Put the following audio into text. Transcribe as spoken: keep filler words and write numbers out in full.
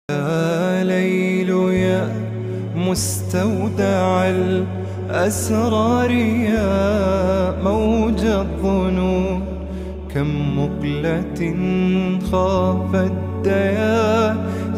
يا ليل يا مستودع الأسرار يا موج الظنون، كم مقلة خافت ديا